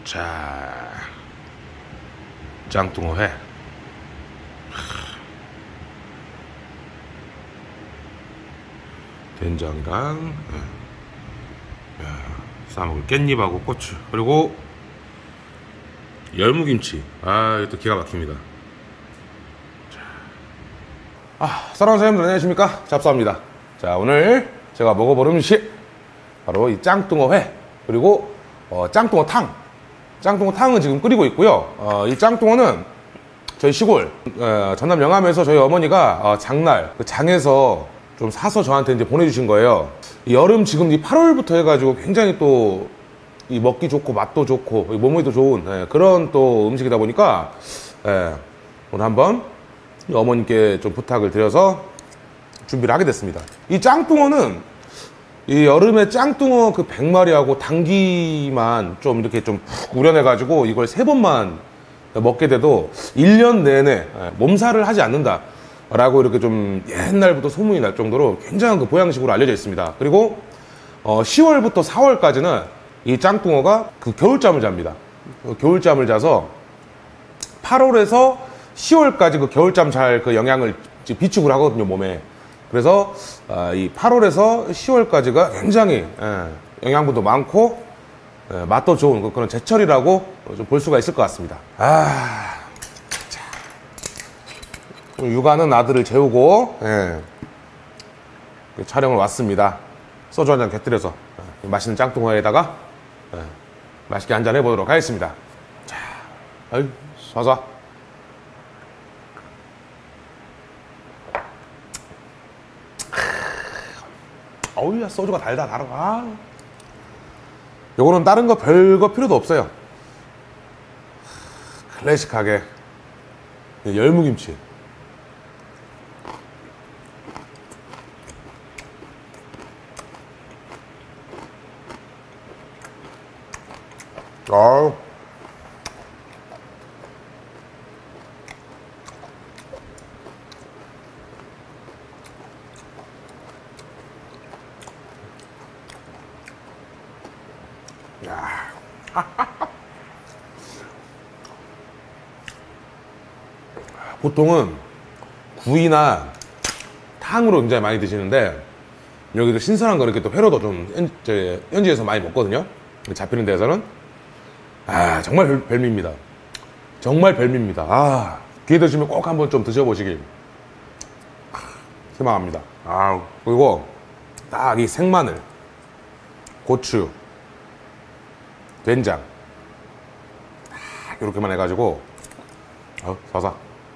자, 짱뚱어회. 된장이랑 싸먹을 깻잎하고 고추, 그리고 열무김치. 아, 이것도 기가 막힙니다. 사랑하는 사장님들 안녕하십니까, 잡사입니다. 자, 오늘 제가 먹어볼 음식 바로 이 짱뚱어회, 그리고 짱뚱어탕. 짱뚱어탕은 지금 끓이고 있고요. 이 짱뚱어는 저희 시골 전남 영암에서 저희 어머니가 장날 그 장에서 좀 사서 저한테 이제 보내주신 거예요. 이 여름 지금 이 8월부터 해가지고 굉장히 또 이 먹기 좋고 맛도 좋고 몸에도 좋은 그런 또 음식이다 보니까 오늘 한번 어머님께 좀 부탁을 드려서 준비를 하게 됐습니다. 이 짱뚱어는 이 여름에 짱뚱어 그 100마리하고 당귀만 좀 이렇게 좀 푹 우려내가지고 이걸 3번만 먹게 돼도 1년 내내 몸살을 하지 않는다 라고 이렇게 좀 옛날부터 소문이 날 정도로 굉장한 그 보양식으로 알려져 있습니다. 그리고 10월부터 4월까지는 이 짱뚱어가 그 겨울잠을 잡니다. 겨울잠을 자서 8월에서 10월까지 그 겨울잠 잘 그 영양을 비축을 하거든요, 몸에. 그래서 이 8월에서 10월까지가 굉장히 영양분도 많고 맛도 좋은 그런 제철이라고 좀 볼 수가 있을 것 같습니다. 자, 육아는 아들을 재우고 촬영을 왔습니다. 소주 한잔 곁들여서 맛있는 짱뚱어에다가 맛있게 한잔 해보도록 하겠습니다. 자, 아유, 쏴쏴. 어우야, 소주가 달다. 요거는 다른 거 별거 필요도 없어요. 클래식하게 열무김치. 아우. 야. 보통은 구이나 탕으로 굉장히 많이 드시는데 여기도 신선한 거 이렇게 또 회로도 좀 현지에서 많이 먹거든요. 잡히는 데에서는 정말 별미입니다. 정말 별미입니다. 기회 되시면 꼭 한번 좀 드셔보시길 희망합니다. 그리고 딱 이 생마늘, 고추, 된장 이렇게만 해가지고 사사.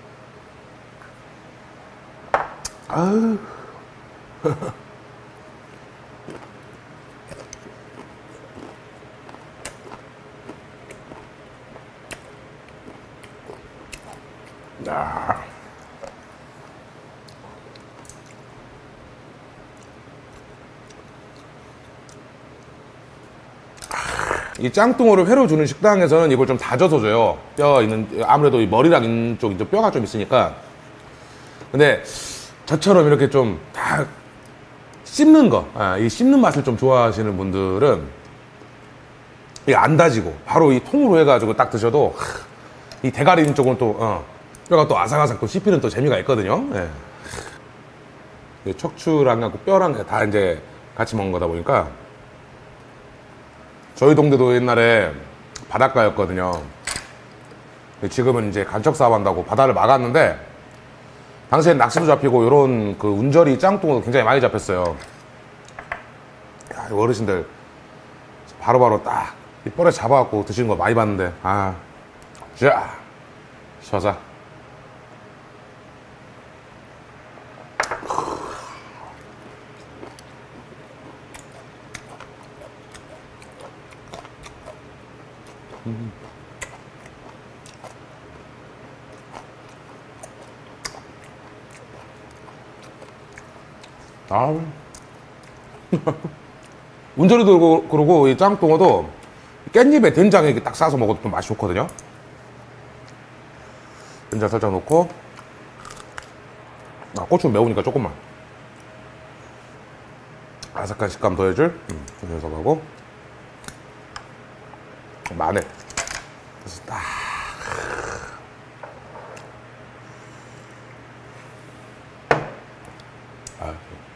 이 짱뚱어를 회로 주는 식당에서는 이걸 좀 다져서 줘요. 뼈 있는, 아무래도 이 머리랑 있는 쪽 이제 뼈가 좀 있으니까. 근데 저처럼 이렇게 좀 다 씹는 거, 이 씹는 맛을 좀 좋아하시는 분들은 이 안 다지고 바로 이 통으로 해가지고 딱 드셔도 이 대가리 있는 쪽은 또 뼈가 또 아삭아삭 또 씹히는 또 재미가 있거든요. 척추랑 뼈랑 다 이제 같이 먹는 거다 보니까. 저희 동네도 옛날에 바닷가였거든요. 지금은 이제 간척 사업한다고 바다를 막았는데 당시엔 낚시도 잡히고 요런 그 운절이 짱뚱어 굉장히 많이 잡혔어요. 야, 어르신들 바로바로 딱 이 뻘에 잡아갖고 드시는 거 많이 봤는데 자, 쉬어자. 운절이도 그러고 이 짱뚱어도 깻잎에 된장에 이렇게 딱 싸서 먹어도 좀 맛이 좋거든요. 된장 살짝 넣고 고추는 매우니까 조금만 아삭한 식감 더해줄 이 녀석하고 마늘 그래서 딱. 아.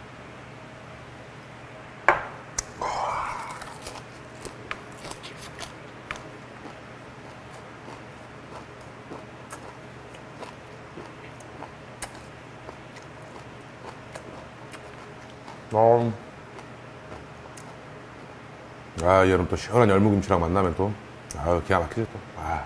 아, 여름 또 시원한 열무김치랑 만나면 또, 아유, 기가 막히죠, 또. 아.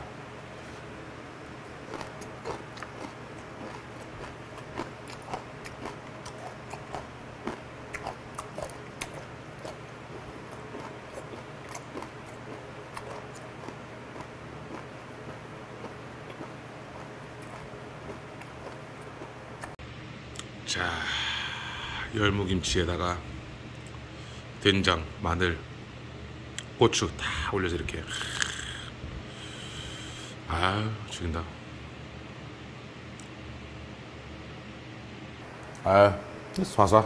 자, 열무김치에다가 된장, 마늘, 고추 다 올려서 이렇게. 아유, 죽인다. 아유, 쏴쏴.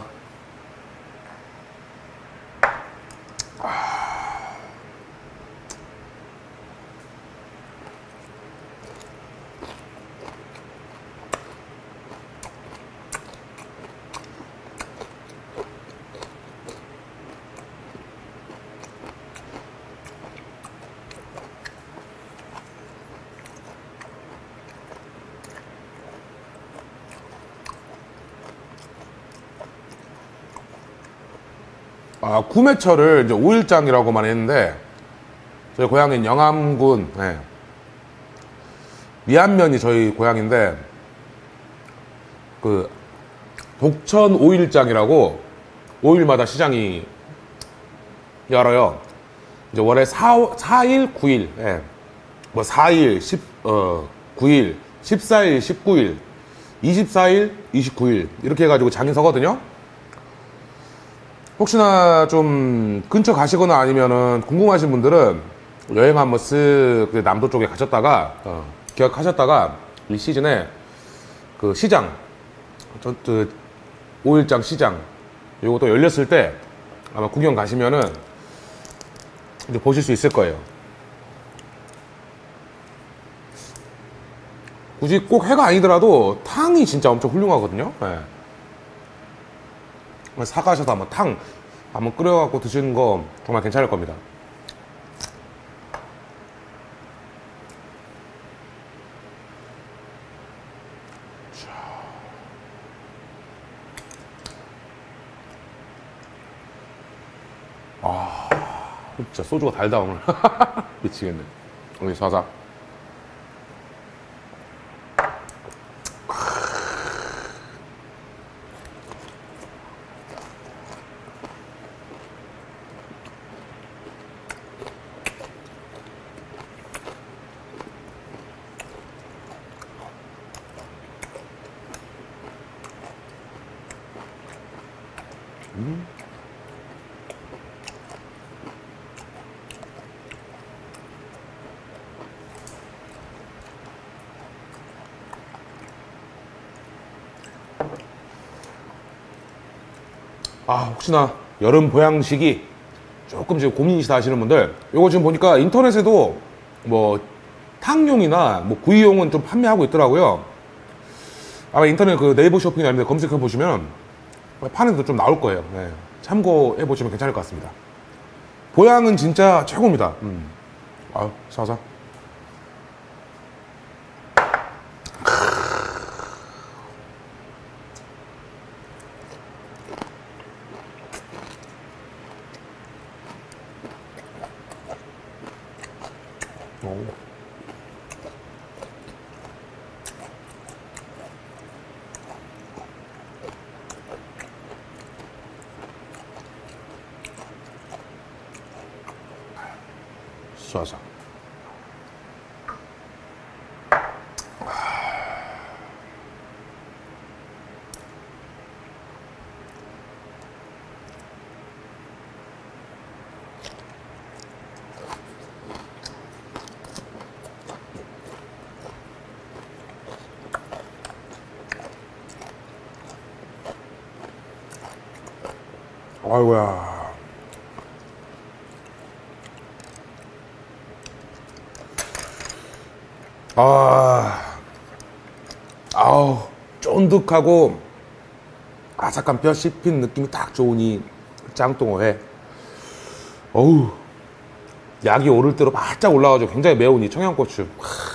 아, 구매처를 이제 5일장이라고만 했는데, 저희 고향인 영암군, 네. 미안면이 저희 고향인데, 그, 독천 5일장이라고 5일마다 시장이 열어요. 이제 월에 4일, 9일, 예. 뭐 4일, 9일, 14일, 19일, 24일, 29일, 이렇게 해가지고 장이 서거든요. 혹시나 좀 근처 가시거나 아니면은 궁금하신 분들은 여행 한번 쓱 남도 쪽에 가셨다가 기억하셨다가 이 시즌에 그 시장, 그 5일장 시장 요것도 열렸을 때 아마 구경 가시면은 이제 보실 수 있을 거예요. 굳이 꼭 해가 아니더라도 탕이 진짜 엄청 훌륭하거든요. 네. 사가셔서 한번 탕 한번 끓여갖고 드시는 거 정말 괜찮을 겁니다. 아, 진짜 소주가 달다 오늘. 미치겠네. 여기 사사. 아, 혹시나 여름 보양식이 조금 지금 고민이시다 하시는 분들, 요거 지금 보니까 인터넷에도 뭐 탕용이나 뭐 구이용은 좀 판매하고 있더라고요. 아마 인터넷 그 네이버 쇼핑이나 이런 데 검색해 보시면 판에도 좀 나올 거예요. 네. 참고해 보시면 괜찮을 것 같습니다. 보양은 진짜 최고입니다. 아유, 사사. 오. 쏴서. 아이고야. 아우, 쫀득하고 아삭한 뼈 씹힌 느낌이 딱 좋은 이 짱뚱어회. 어우, 약이 오를 대로 바짝 올라가지고 굉장히 매운 이 청양고추.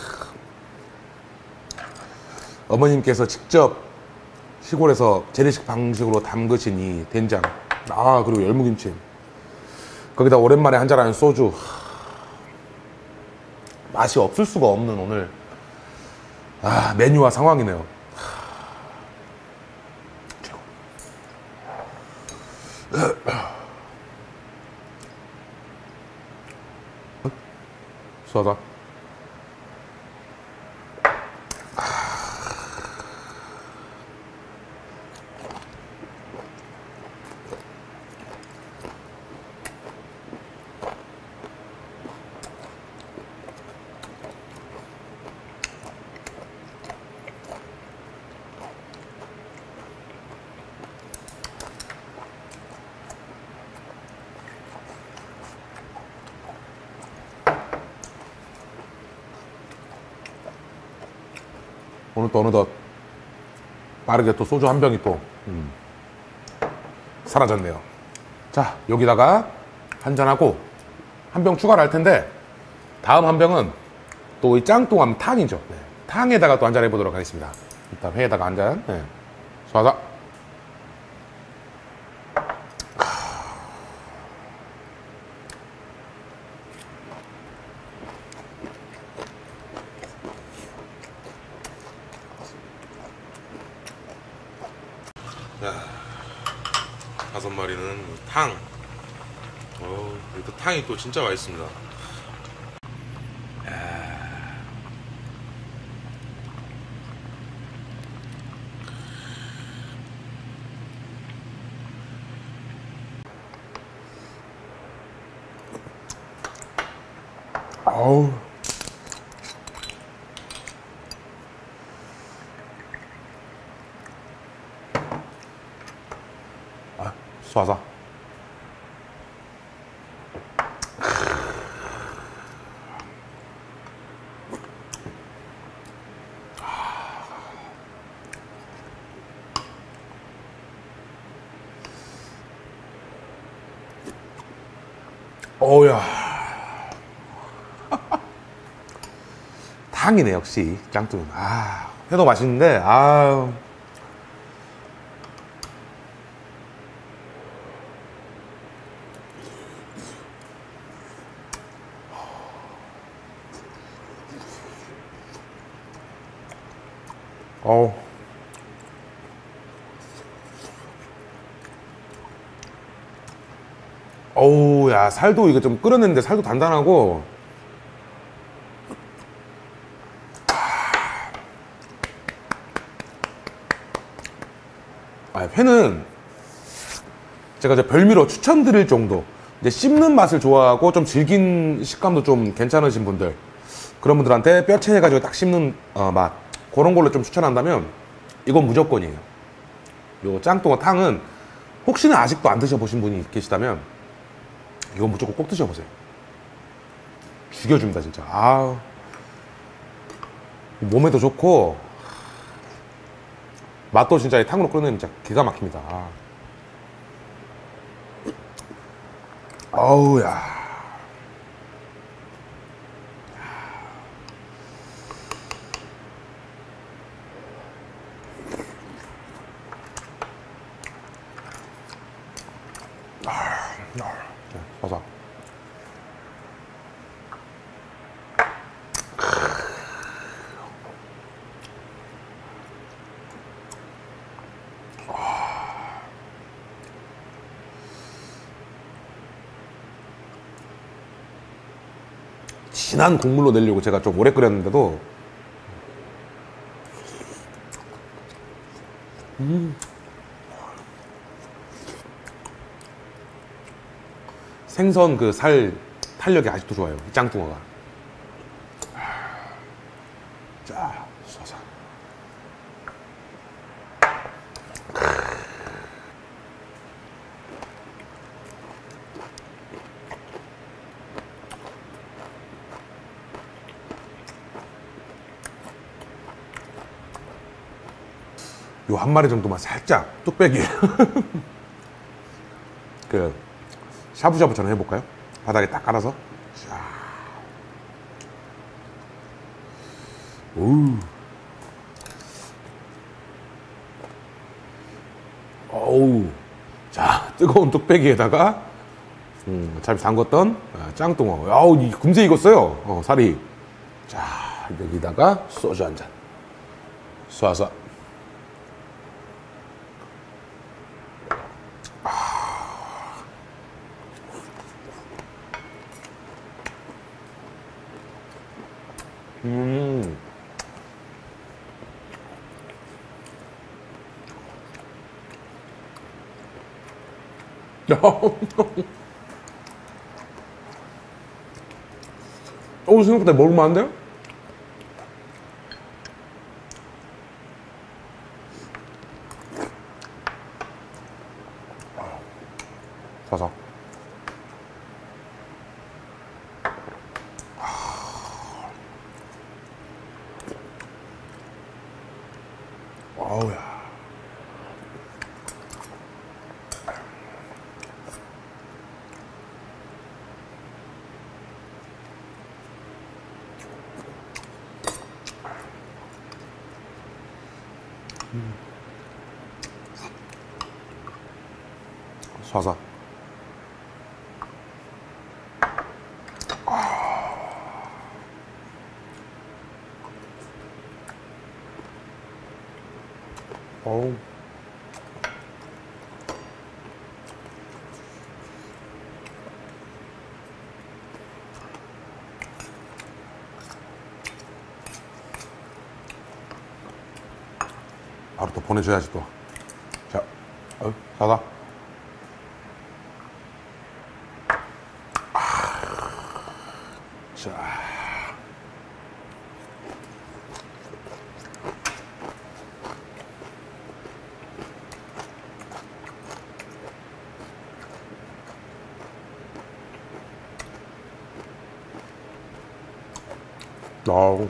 어머님께서 직접 시골에서 재래식 방식으로 담그신 이 된장. 그리고 열무김치. 거기다 오랜만에 한잔하는 소주. 맛이 없을 수가 없는 오늘 메뉴와 상황이네요. 수하다. 오늘 또 어느덧 빠르게 또 소주 한 병이 또 사라졌네요. 자, 여기다가 한잔하고 한 병 추가를 할 텐데 다음 한 병은 또 이 짱뚱함 탕이죠. 네. 탕에다가 또 한잔 해보도록 하겠습니다. 일단 회에다가 한잔. 네. 쏴자. 다섯 마리는 탕. 또 탕이 또 진짜 맛있습니다. 어우. 쏴자. 어우야. 탕이네 역시 짱뚱. 회도 맛있는데 어우, 야, 살도 이거 좀 끓였는데 살도 단단하고. 회는 제가 이제 별미로 추천드릴 정도. 이제 씹는 맛을 좋아하고 좀 질긴 식감도 좀 괜찮으신 분들, 그런 분들한테 뼈채 해가지고 딱 씹는 맛, 그런 걸로 좀 추천한다면 이건 무조건이에요. 요 짱뚱어 탕은 혹시나 아직도 안 드셔보신 분이 계시다면 이건 무조건 꼭 드셔보세요. 죽여줍니다 진짜. 몸에도 좋고 맛도 진짜 이 탕으로 끓이면 진짜 기가 막힙니다. 어우야. 봐서. 진한 국물로 내려고 제가 좀 오래 끓였는데도 생선 그 살 탄력이 아직도 좋아요. 이 짱뚱어가. 자, 쏴서. 요 한 마리 정도만 살짝 뚝배기 그 샤브샤브처럼 해볼까요? 바닥에 딱 깔아서. 자. 어우. 자, 뜨거운 뚝배기에다가 잘 담궜던 짱뚱어. 아우, 금세 익었어요. 살이. 자, 여기다가 소주 한 잔. 쏴서. 생각보다 먹을만한데요? 사사. 아우야. 사사. 어우. 바로 또 보내줘야지 또. 자, 사사. 자. 어우.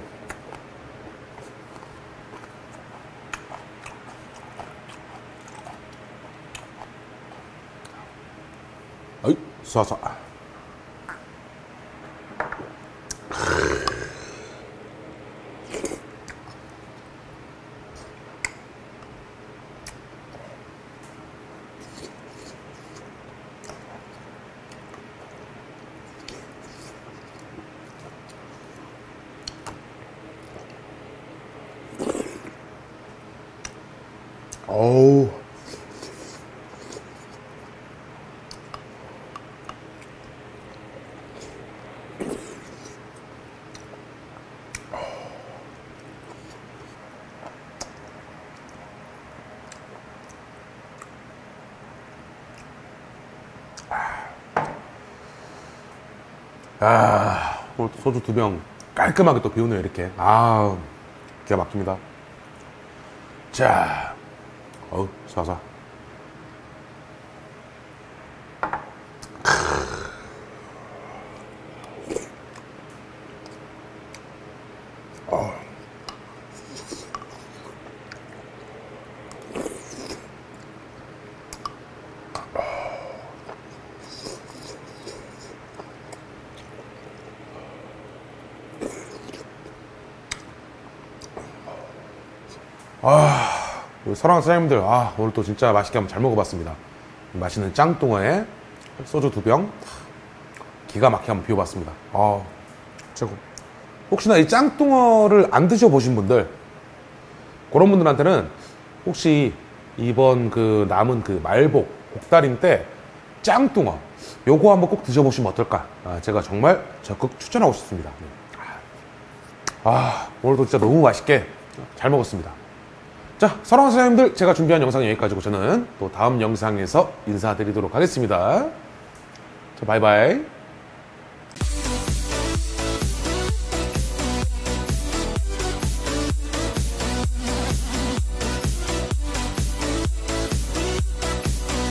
어이, 쏴서. 어우. 오늘 또 소주 2병 깔끔하게 또 비우네요, 이렇게. 기가 막힙니다. 자, 쏴서. 우리 사랑하는 사장님들, 오늘 또 진짜 맛있게 한번 잘 먹어봤습니다. 맛있는 짱뚱어에 소주 2병 기가 막히게 한번 비워봤습니다. 최고. 혹시나 이 짱뚱어를 안 드셔보신 분들, 그런 분들한테는 혹시 이번 그 남은 그 말복 복다림 때 짱뚱어 요거 한번 꼭 드셔보시면 어떨까. 제가 정말 적극 추천하고 싶습니다. 오늘도 진짜 너무 맛있게 잘 먹었습니다. 자, 사랑하는 사장님들, 제가 준비한 영상은 여기까지고 저는 또 다음 영상에서 인사드리도록 하겠습니다. 자, 바이바이.